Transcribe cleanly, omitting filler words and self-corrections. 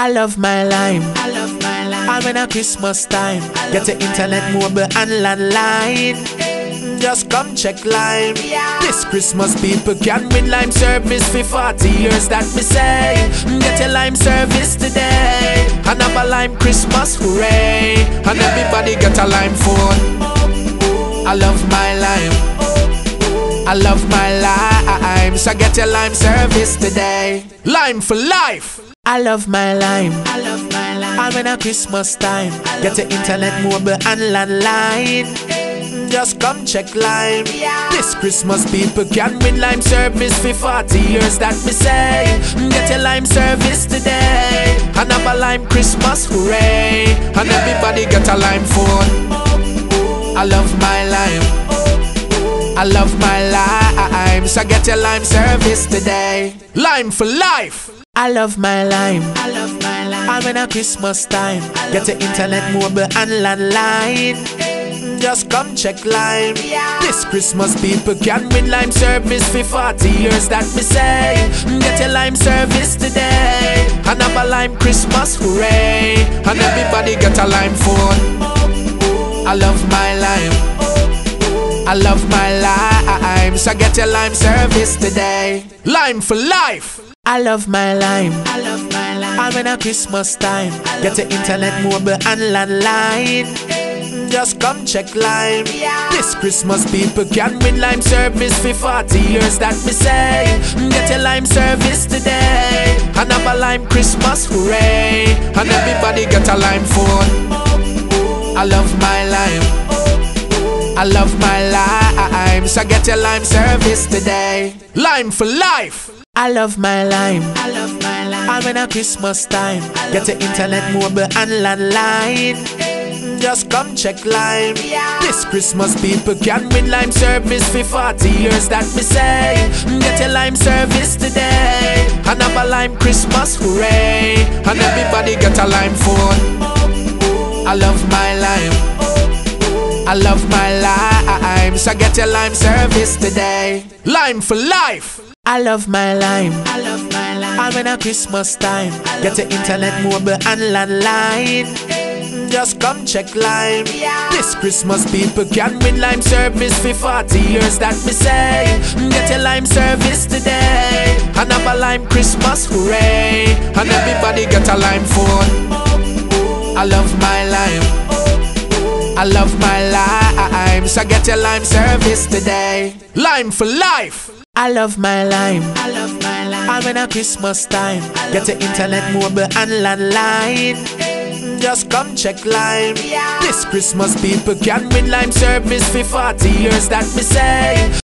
I love my lime. And when a Christmas time, get the internet, mobile and landline. Just come check Lime. This Christmas people can win Lime service for 40 years that me say. Get your Lime service today. And have a Lime Christmas, hooray. And everybody get a Lime phone. I love my Lime. I love my lime. So get your Lime service today. Lime for life. I love my lime. And when a Christmas time, get the internet, mobile and landline. Just come check Lime. This Christmas people can win Lime service for 40 years that me say. Get your Lime service today. And have a Lime Christmas, hooray. And everybody get a Lime phone. I love my lime. I love my lime. So get your Lime service today. Lime for life. I love my lime. And when a Christmas time, get the internet, mobile and landline. Just come check Lime. This Christmas people can win Lime service for 40 years that me say. Get your Lime service today. And have a Lime Christmas, hooray. And everybody get a Lime phone. I love my lime. I love my lime. So get your Lime service today. Lime for life. I love my lime. And when a Christmas time, get the internet, mobile and landline. Just come check Lime. This Christmas people can win Lime service for 40 years that me say. Get your Lime service today. And have a Lime Christmas, hooray. And everybody get a Lime phone. I love my lime. I love my lime. So get your Lime service today. Lime for life. I love my lime. And when a Christmas time, get the internet, mobile and landline. Just come check Lime. This Christmas people can win Lime service for 40 years that me say. Get your Lime service today. And have a Lime Christmas, hooray. And everybody get a Lime phone. I love my lime. I love my lime. So get your Lime service today. Lime for life. I love my lime. And when a Christmas time, get the internet, mobile and landline. Just come check Lime. This Christmas people can win Lime service for 40 years that me say. Get your Lime service today. And have a Lime Christmas, hooray. And everybody get a Lime phone. I love my lime. I love my lime. So get your Lime service today. Lime for life. I love my lime. And when a Christmas time, get the internet, mobile and landline. Just come check Lime. This Christmas people can win Lime service for 40 years that me say.